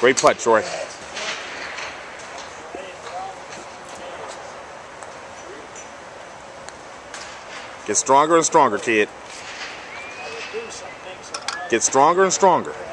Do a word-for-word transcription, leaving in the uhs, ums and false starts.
Great putt, Troy. Get stronger and stronger, kid. Get stronger and stronger.